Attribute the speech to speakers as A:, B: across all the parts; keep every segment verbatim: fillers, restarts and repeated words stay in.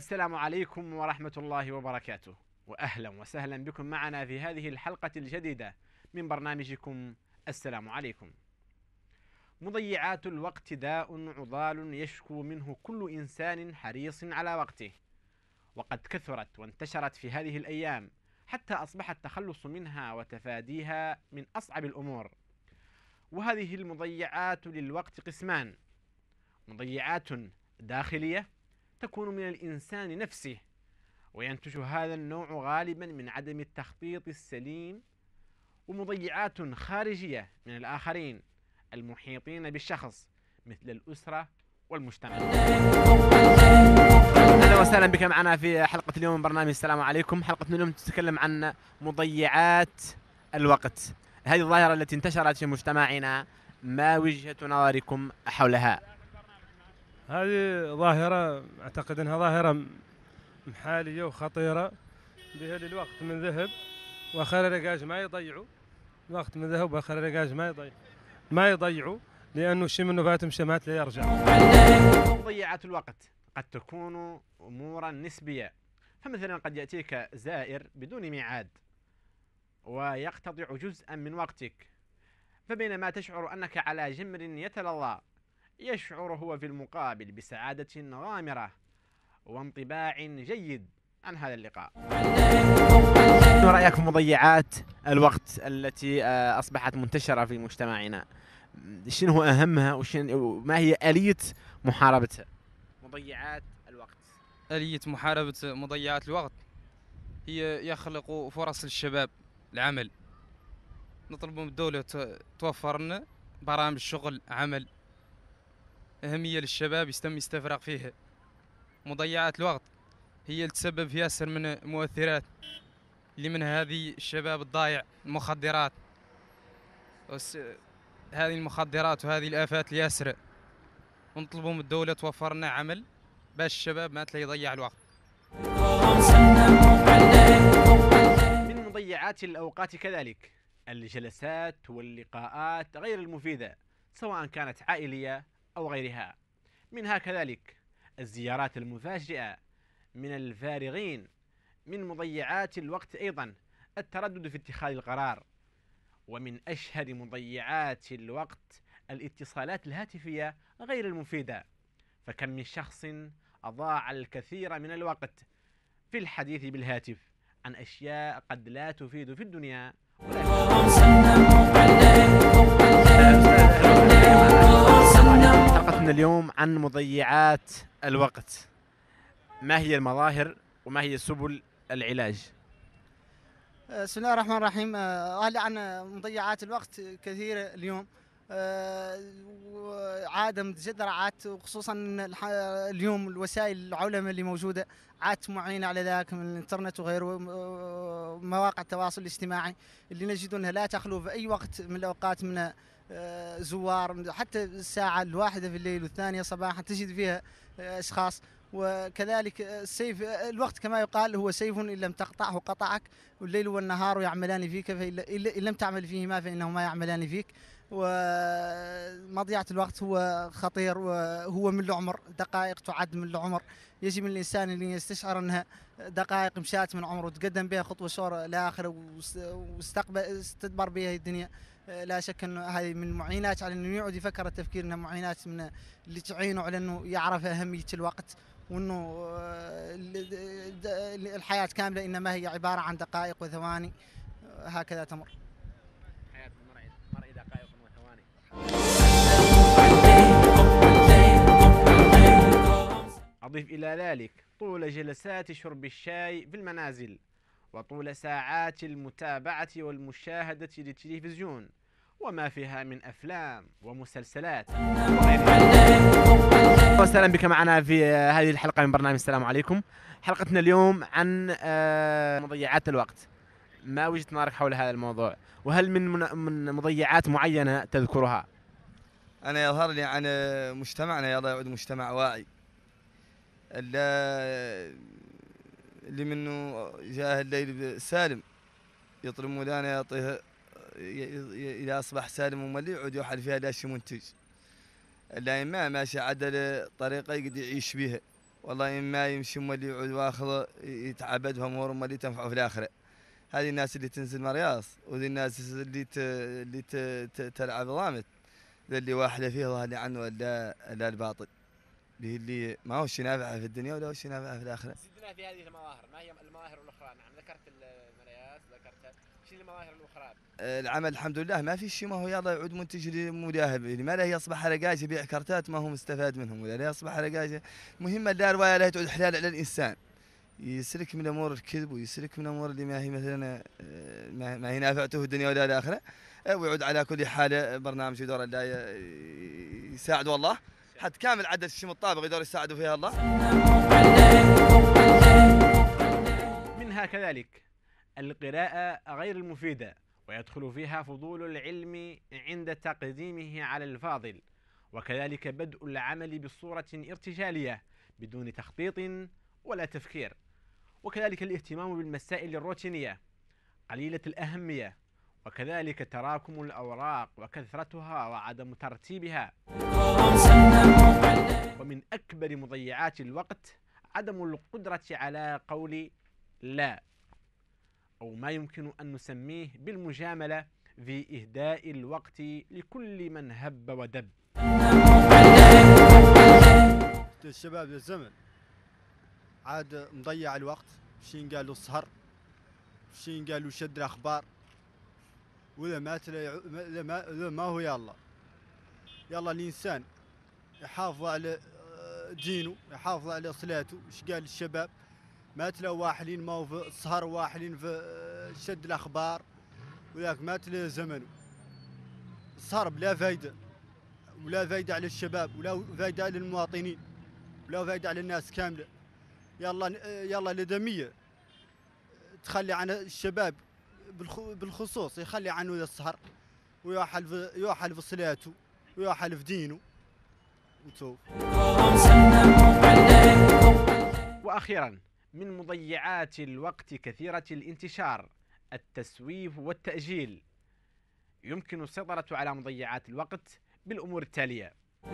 A: السلام عليكم ورحمة الله وبركاته، وأهلا وسهلا بكم معنا في هذه الحلقة الجديدة من برنامجكم السلام عليكم. مضيعات الوقت داء عضال يشكو منه كل إنسان حريص على وقته، وقد كثرت وانتشرت في هذه الأيام حتى أصبح التخلص منها وتفاديها من أصعب الأمور. وهذه المضيعات للوقت قسمان: مضيعات داخلية تكون من الإنسان نفسه، وينتج هذا النوع غالبا من عدم التخطيط السليم، ومضيعات خارجية من الآخرين المحيطين بالشخص مثل الأسرة والمجتمع. أهلا وسهلا بك معنا في حلقة اليوم من برنامج السلام عليكم. حلقتنا اليوم تتكلم عن مضيعات الوقت، هذه الظاهرة التي انتشرت في مجتمعنا. ما وجهة نظركم حولها؟
B: هذه ظاهرة أعتقد أنها ظاهرة محالية وخطيرة، بها للوقت من ذهب وآخر رقاج ما يضيعوا. الوقت من ذهب وآخر رقاج ما يضيع ما يضيعوا لأنه شيء منه فات مشى مات لا يرجع.
A: مضيعات الوقت قد تكون أمورا نسبية، فمثلا قد يأتيك زائر بدون ميعاد ويقتطع جزءا من وقتك، فبينما تشعر أنك على جمر يتلظى، يشعر هو في المقابل بسعادة غامرة وانطباع جيد عن هذا اللقاء. ما رأيك في مضيعات الوقت التي أصبحت منتشرة في مجتمعنا؟ شنو هو أهمها وما هي آلية محاربتها؟ مضيعات الوقت.
C: آلية محاربة مضيعات الوقت هي يخلق فرص للشباب العمل. نطلب من الدولة توفر لنا برامج شغل عمل أهمية للشباب يتم يستفرغ فيها. مضيعات الوقت هي اللي تسبب في ياسر من المؤثرات اللي منها هذه الشباب الضايع، المخدرات، هذه المخدرات وهذه الآفات الياسرة. ونطلبوا من الدولة توفر لنا عمل باش الشباب ما تلاقي يضيع الوقت.
A: من مضيعات الأوقات كذلك الجلسات واللقاءات غير المفيدة، سواء كانت عائلية أو غيرها. منها كذلك الزيارات المفاجئة من الفارغين. من مضيعات الوقت أيضا التردد في اتخاذ القرار. ومن أشهر مضيعات الوقت الاتصالات الهاتفية غير المفيدة، فكم من شخص أضاع الكثير من الوقت في الحديث بالهاتف عن أشياء قد لا تفيد في الدنيا حلقتنا اليوم عن مضيعات الوقت. ما هي المظاهر وما هي سبل العلاج؟
D: بسم الله الرحمن الرحيم. قال عن مضيعات الوقت كثيرة اليوم، عادة متجدرة، عادت وخصوصا اليوم الوسائل العولمة اللي موجودة عادت معينة على ذلك من الانترنت وغيره، مواقع التواصل الاجتماعي اللي نجد أنها لا تخلو في أي وقت من الأوقات من زوار، حتى الساعة الواحدة في الليل والثانية صباحا تجد فيها أشخاص. وكذلك السيف الوقت كما يقال هو سيف إن لم تقطعه قطعك، والليل والنهار يعملان فيك، فإن لم تعمل فيهما فإنهما يعملان فيك. ومضيعة الوقت هو خطير وهو من العمر، دقائق تعد من العمر. يجب من الإنسان اللي يستشعر أنها دقائق مشات من عمره وتقدم بها خطوة شور لآخره واستقبل استدبر بها الدنيا. لا شك أنه هذه من المعينات على أنه يعود يفكر التفكير، أنها معينات من اللي تعينه على أنه يعرف أهمية الوقت، وأنه الحياة كاملة إنما هي عبارة عن دقائق وثواني هكذا تمر.
A: حياة المرء دقائق وثواني. أضيف إلى ذلك طول جلسات شرب الشاي في المنازل، وطول ساعات المتابعة والمشاهدة للتلفزيون وما فيها من أفلام ومسلسلات وغيرها. وسهلا بك معنا في هذه الحلقة من برنامج السلام عليكم. حلقتنا اليوم عن مضيعات الوقت. ما وجهة نظرك حول هذا الموضوع؟ وهل من من مضيعات معينة تذكرها؟
E: أنا يظهر لي عن مجتمعنا يلا يعود مجتمع واعي، اللي منه جاه الليل سالم يطلب مولانا يعطيه إذا أصبح سالم ومليء يعود يوحل فيها لا شيء منتج. اللي ما ماشي عدل طريقة يقدر يعيش بها والله إما يمشي أما اللي يعود واخذ يتعبد في أمور أما اللي تنفعه في الآخرة. هذه الناس اللي تنزل مرياص وذي الناس اللي ت... اللي ت... ت... تلعب ضامت، ذا اللي واحدة فيه ظهر عنه ولا لا الباطل، اللي اللي ما هو شيء نافعه في الدنيا ولا هو شيء نافعه في الآخرة.
A: سيدنا في هذه المظاهر ما هي المظاهر الأخرى؟ نعم ذكرت المرياس، ذكرت شنو المظاهر الأخرى؟
E: العمل الحمد لله ما في شيء، ما هو يلا يعود منتج لمداهب، ما له يصبح رقاجه يبيع كرتات ما هو مستفاد منهم، ولا لا يصبح رقاجه. المهم لا روايه لا تعود حلال على الانسان، يسلك من امور الكذب ويسلك من امور اللي ما هي مثلا ما هي نافعته في الدنيا ولا الاخره، ويعود على كل حال برنامج يدور الله يساعد والله حتى كامل عدد الشيء الطابق يدور يساعدوا فيها الله.
A: منها كذلك القراءة غير المفيدة، ويدخل فيها فضول العلم عند تقديمه على الفاضل، وكذلك بدء العمل بصورة ارتجالية بدون تخطيط ولا تفكير، وكذلك الاهتمام بالمسائل الروتينية قليلة الأهمية، وكذلك تراكم الأوراق وكثرتها وعدم ترتيبها. ومن أكبر مضيعات الوقت عدم القدرة على قول لا، أو ما يمكن أن نسميه بالمجاملة في إهداء الوقت لكل من هب ودب.
F: الشباب الزمن عاد مضيع الوقت، شين قالوا السهر، شين قالوا شد الأخبار، وإذا مات لا ما, ما هو يلا يلا الإنسان يحافظ على دينه، يحافظ على صلاته. إيش قال الشباب؟ ما تلاقوا واحدين ما هو في السهر، واحدين في شد الأخبار، وذاك ما تلاقوا زمنه. السهر بلا فايدة، ولا فايدة على الشباب، ولا فايدة على المواطنين، ولا فايدة على الناس كاملة. يلا يلا الأدمية تخلي عن الشباب بالخصوص، يخلي عنه السهر ويوحل في يوحل في صلاته ويوحل في دينه وتوب.
A: وأخيرا من مضيعات الوقت كثيرة الانتشار التسويف والتأجيل. يمكن السيطرة على مضيعات الوقت بالأمور التالية.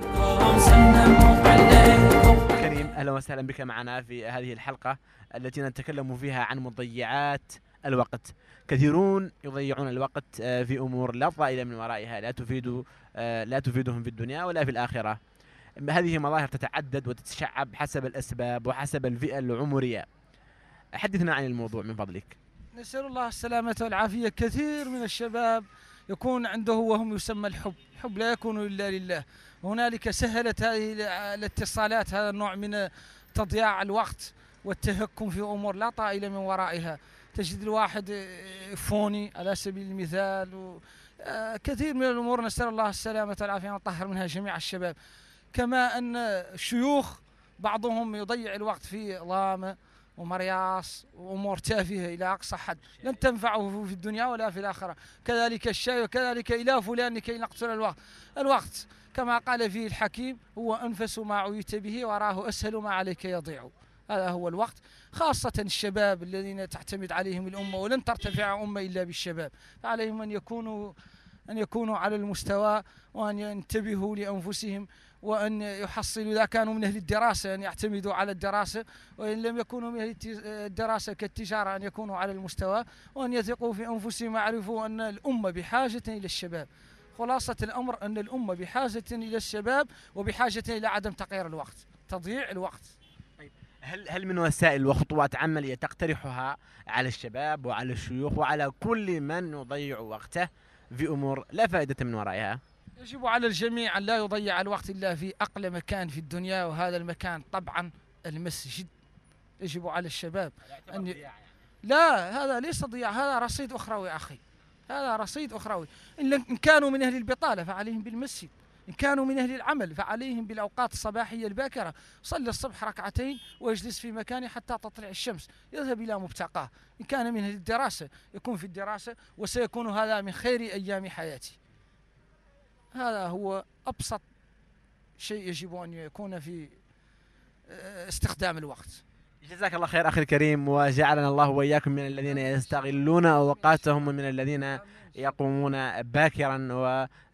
A: كريم أهلا وسهلا بك معنا في هذه الحلقة التي نتكلم فيها عن مضيعات الوقت. كثيرون يضيعون الوقت في أمور لا طائل من ورائها، لا تفيد لا تفيدهم في الدنيا ولا في الآخرة. هذه مظاهر تتعدد وتتشعب حسب الأسباب وحسب الفئة العمرية. حدثنا عن الموضوع من فضلك.
G: نسأل الله السلامة والعافية. كثير من الشباب يكون عنده وهم يسمى الحب، حب لا يكون إلا لله. هنالك سهلت هذه الاتصالات هذا النوع من تضييع الوقت والتهكم في أمور لا طائل من ورائها. تجد الواحد فوني على سبيل المثال، كثير من الأمور نسأل الله السلامة والعافية ونطهر منها جميع الشباب. كما أن الشيوخ بعضهم يضيع الوقت في ضامة ومرياص وأمور تافهة إلى أقصى حد لن تنفعه في الدنيا ولا في الآخرة. كذلك الشاي، وكذلك إلى فلان لكي نقتل الوقت. الوقت كما قال فيه الحكيم هو أنفس ما عويت به وراه أسهل ما عليك يضيع. هذا هو الوقت، خاصة الشباب الذين تعتمد عليهم الأمة، ولن ترتفع أمة إلا بالشباب، فعليهم أن يكونوا أن يكونوا على المستوى، وأن ينتبهوا لأنفسهم، وأن يحصلوا إذا كانوا من أهل الدراسة أن يعتمدوا على الدراسة، وإن لم يكونوا من أهل الدراسة كالتجارة أن يكونوا على المستوى، وأن يثقوا في أنفسهم ويعرفوا أن الأمة بحاجة إلى الشباب. خلاصة الأمر أن الأمة بحاجة إلى الشباب وبحاجة إلى عدم تقيير الوقت، تضييع الوقت.
A: هل هل من وسائل وخطوات عملية تقترحها على الشباب وعلى الشيوخ وعلى كل من يضيع وقته في أمور لا فائدة من ورائها؟
G: يجب على الجميع أن لا يضيع الوقت إلا في أقل مكان في الدنيا، وهذا المكان طبعا المسجد. يجب على الشباب أن ي... لا، هذا ليس ضياع، هذا رصيد أخروي أخي، هذا رصيد أخروي. إن كانوا من أهل البطالة فعليهم بالمسجد، إن كانوا من أهل العمل فعليهم بالأوقات الصباحية الباكرة. صلي الصبح ركعتين ويجلس في مكانه حتى تطلع الشمس، يذهب إلى مبتقاه. إن كان من أهل الدراسة يكون في الدراسة، وسيكون هذا من خير أيام حياتي. هذا هو أبسط شيء يجب أن يكون في استخدام الوقت.
A: جزاك الله خير أخي الكريم، وجعلنا الله وإياكم من الذين يستغلون أوقاتهم ومن الذين يقومون باكرا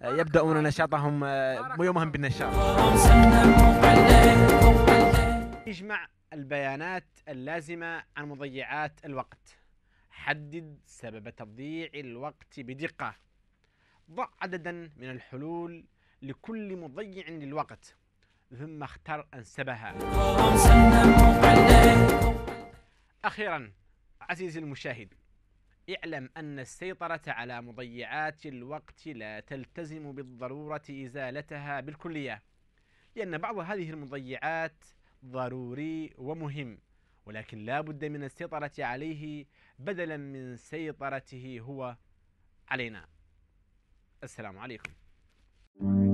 A: ويبدأون نشاطهم ويومهم بالنشاط. اجمع البيانات اللازمة عن مضيعات الوقت. حدد سبب تضييع الوقت بدقة. ضع عددا من الحلول لكل مضيع للوقت، ثم اختر أنسبها. أخيرا عزيزي المشاهد، اعلم أن السيطرة على مضيعات الوقت لا تلتزم بالضرورة إزالتها بالكلية، لأن بعض هذه المضيعات ضروري ومهم، ولكن لا بد من السيطرة عليه بدلا من سيطرته هو علينا. السلام عليكم.